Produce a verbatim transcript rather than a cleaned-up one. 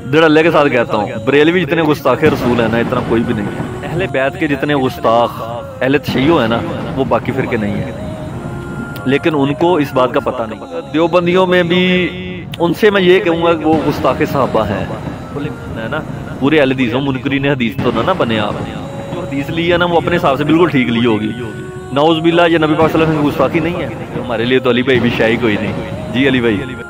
दिल अल्लाह के साथ कहता हूँ, बरेलवी जितने गुस्ताख रसूल है ना, इतना कोई भी नहीं है। अहले बैत के जितने गुस्ताख अहले तशय्यो है ना, वो बाकी फिरके नहीं है, लेकिन उनको इस बात का पता नहीं। देवबंदियों में भी उनसे मैं ये कहूँगा कि वो गुस्ताखे सहाबा हैं, है ना, पूरे अहले हदीस हो, मुनकरीन हदीस तो ना ना बने आप। जो हदीस ली है ना, वो अपने हिसाब से बिल्कुल ठीक ली होगी। नौज़ बिल्लाह, ये नबी पाक सल्लल्लाहु अलैहि वसल्लम की गुस्ताखी नहीं है। हमारे लिए तो अली भाई भी शाही कोई नहीं। जी अली भाई।